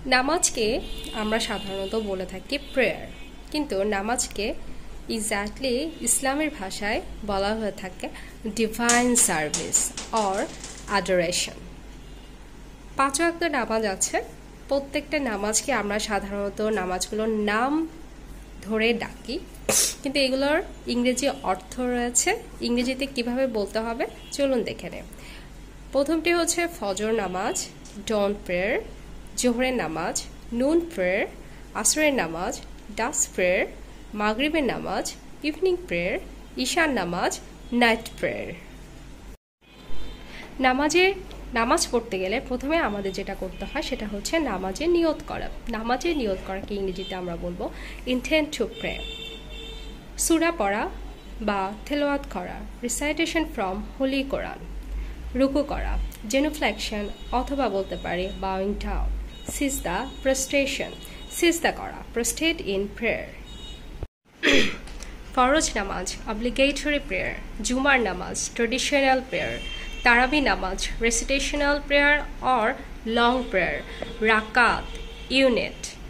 নামাজকে আমরা সাধারণত বলে থাকি প্রেয়ার, কিন্তু নামাজকে এক্স্যাক্টলি ইসলামের ভাষায় বলা হয়ে থাকে ডিভাইন সার্ভিস অর অ্যাডোরেশন। 5 ওয়াক্ত নামাজ আছে। প্রত্যেকটা নামাজকে আমরা সাধারণত নামাজগুলোর নাম ধরে ডাকি, কিন্তু এগুলোর ইংরেজি অর্থ রয়েছে। ইংরেজিতে কিভাবে বলতে হবে চলুন দেখে নেই। প্রথমটি হচ্ছে ফজর নামাজ, ডন প্রেয়ার, জোহরের নামাজ, নুন প্রেয়ার, আসরের নামাজ, ডাস্ক প্রেয়ার, মাগরিবের নামাজ, ইভিনিং প্রেয়ার, ঈশার নামাজ, নাইট প্রেয়ার। নামাজ পড়তে গেলে প্রথমে আমাদের যেটা করতে হয় সেটা হচ্ছে নামাজে নিয়ত করা। নামাজে নিয়ত করাকে ইংরেজিতে আমরা বলবো ইন্টেন্ট টু প্রে। সূরা পড়া বা তেলাওয়াত করা, রিসাইটেশন ফ্রম হোলি কোরআন, রুকু করা, জেনুফ্লেকশন অথবা বলতে পারি বাউইং ডাউন, সিজদা প্রস্ট্রেশন, সিজদা করা, প্রস্ট্রেট ইন প্রেয়ার। ফরজ নামাজ অব্লিগেটরি প্রেয়ার, জুমার নামাজ ট্রেডিশনাল প্রেয়ার, তারাবি নামাজ recitational prayer or long prayer, রাকাত, ইউনিট।